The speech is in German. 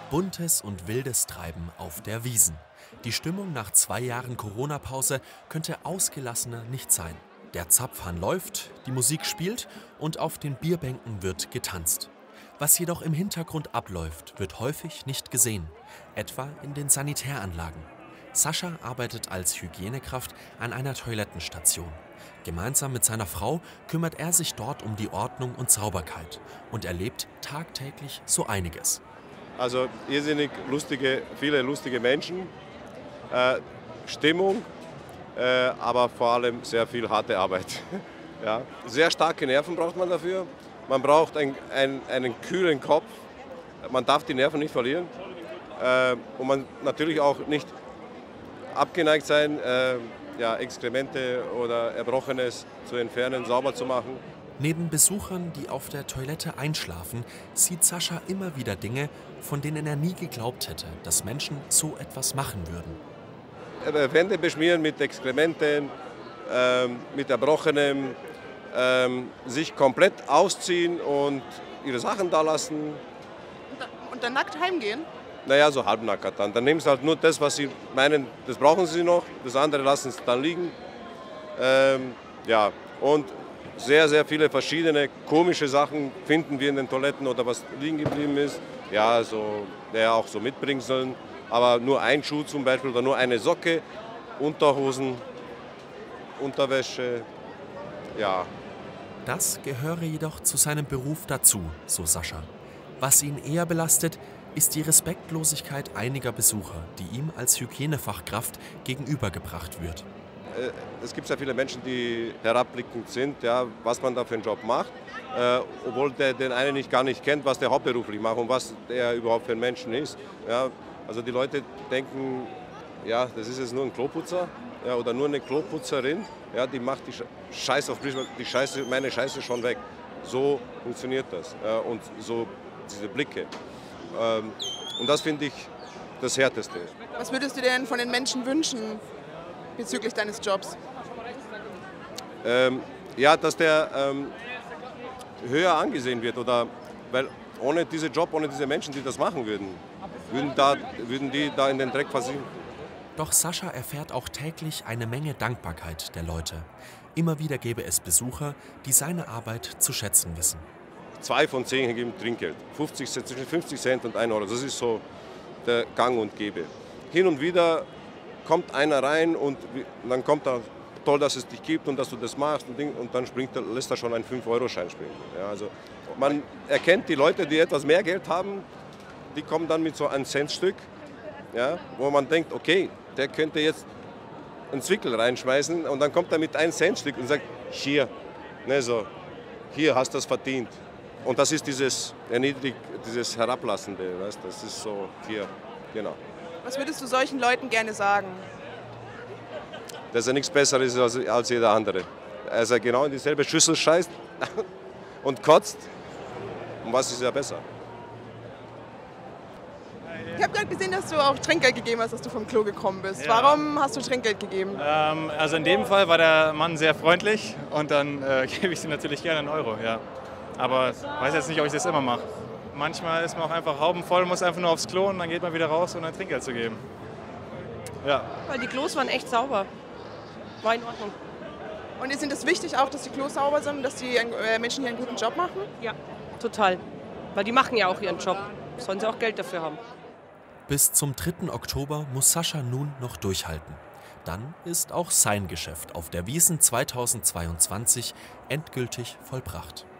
Buntes und wildes Treiben auf der Wiesn. Die Stimmung nach 2 Jahren Corona-Pause könnte ausgelassener nicht sein. Der Zapfhahn läuft, die Musik spielt und auf den Bierbänken wird getanzt. Was jedoch im Hintergrund abläuft, wird häufig nicht gesehen, etwa in den Sanitäranlagen. Sascha arbeitet als Hygienekraft an einer Toilettenstation. Gemeinsam mit seiner Frau kümmert er sich dort um die Ordnung und Sauberkeit und erlebt tagtäglich so einiges. Also irrsinnig viele lustige Menschen, Stimmung, aber vor allem sehr viel harte Arbeit. Ja. Sehr starke Nerven braucht man dafür. Man braucht einen kühlen Kopf. Man darf die Nerven nicht verlieren. Und man natürlich auch nicht abgeneigt sein, Exkremente oder Erbrochenes zu entfernen, sauber zu machen. Neben Besuchern, die auf der Toilette einschlafen, sieht Sascha immer wieder Dinge, von denen er nie geglaubt hätte, dass Menschen so etwas machen würden. Wände beschmieren mit Exkrementen, mit Erbrochenem, sich komplett ausziehen und ihre Sachen da lassen. Und dann nackt heimgehen? Naja, so halbnackt dann. Dann nehmen sie halt nur das, was sie meinen, das brauchen sie noch, das andere lassen sie dann liegen. Und sehr, sehr viele verschiedene komische Sachen finden wir in den Toiletten oder was liegen geblieben ist. Ja, auch so Mitbringseln, aber nur ein Schuh zum Beispiel oder nur eine Socke, Unterhosen, Unterwäsche, ja. Das gehöre jedoch zu seinem Beruf dazu, so Sascha. Was ihn eher belastet, ist die Respektlosigkeit einiger Besucher, die ihm als Hygienefachkraft gegenübergebracht wird. Es gibt sehr viele Menschen, die herabblickend sind, ja, was man da für einen Job macht, obwohl der den einen gar nicht kennt, was der hauptberuflich macht und was der überhaupt für ein Menschen ist. Ja. Also die Leute denken, ja, das ist jetzt nur ein Kloputzer, ja, oder nur eine Kloputzerin, ja, die macht meine Scheiße schon weg. So funktioniert das, ja, und so diese Blicke. Und das finde ich das Härteste. Was würdest du denn von den Menschen wünschen bezüglich deines Jobs? Dass der höher angesehen wird. Weil ohne diesen Job, ohne diese Menschen, die das machen würden die da in den Dreck versinken. Doch Sascha erfährt auch täglich eine Menge Dankbarkeit der Leute. Immer wieder gäbe es Besucher, die seine Arbeit zu schätzen wissen. 2 von 10 geben Trinkgeld, zwischen 50 Cent und 1 Euro. Das ist so der Gang und Gäbe. Hin und wieder kommt einer rein und dann kommt er, toll, dass es dich gibt und dass du das machst und dann lässt er schon einen 5-Euro-Schein springen. Ja, also man erkennt die Leute, die etwas mehr Geld haben, die kommen dann mit so einem Centstück, ja, wo man denkt, okay, der könnte jetzt einen Zwickel reinschmeißen und dann kommt er mit einem Centstück und sagt, hier, ne, so, hier hast du das verdient. Und das ist dieses Herablassende, weißt? Das ist so hier, genau. Was würdest du solchen Leuten gerne sagen? Dass er nichts Besseres ist als jeder andere. Dass er genau in dieselbe Schüssel scheißt und kotzt. Und was ist ja besser? Ich habe gerade gesehen, dass du auch Trinkgeld gegeben hast, als du vom Klo gekommen bist. Ja. Warum hast du Trinkgeld gegeben? Also in dem Fall war der Mann sehr freundlich und dann gebe ich ihm natürlich gerne einen Euro. Ja. Aber ich weiß jetzt nicht, ob ich das immer mache. Manchmal ist man auch einfach haubenvoll, muss einfach nur aufs Klo und dann geht man wieder raus, um ein Trinkgeld zu geben. Ja. Weil die Klos waren echt sauber. War in Ordnung. Und ist Ihnen das wichtig auch, dass die Klos sauber sind, dass die Menschen hier einen guten Job machen? Ja, total. Weil die machen ja auch ihren Job. Sollen sie auch Geld dafür haben. Bis zum 3. Oktober muss Sascha nun noch durchhalten. Dann ist auch sein Geschäft auf der Wiesn 2022 endgültig vollbracht.